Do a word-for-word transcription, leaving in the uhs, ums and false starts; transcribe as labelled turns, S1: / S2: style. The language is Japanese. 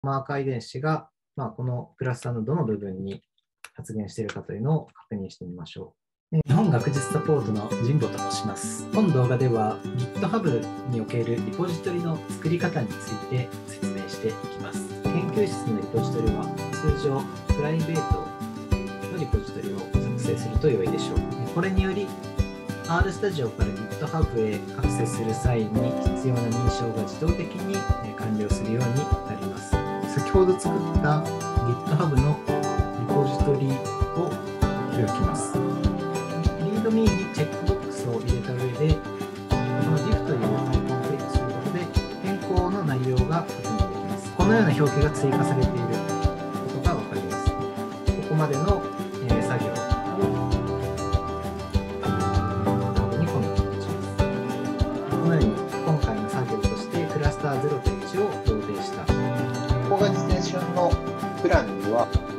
S1: マーカー遺伝子が、まあ、このクラスターのどの部分に発現しているかというのを確認してみましょう。日本学術サポートの神保と申します。本動画では GitHub におけるリポジトリの作り方について説明していきます。研究室のリポジトリは通常プライベートのリポジトリを作成すると良いでしょう。これにより RStudio から GitHub へアクセスする際に必要な認証が自動的に完了するようになります。先ほど作った GitHub のリポジトリを開きます。README にチェックボックスを入れた上で、この ディフ というアイコンをクリックすることで変更の内容が確認できます。このような表記が追加されていることがわかります。ここまでの、えー、作業をにコミットします。このように今回の作業としてクラスターゼロといちを同定した。
S2: ここが実践順のプランには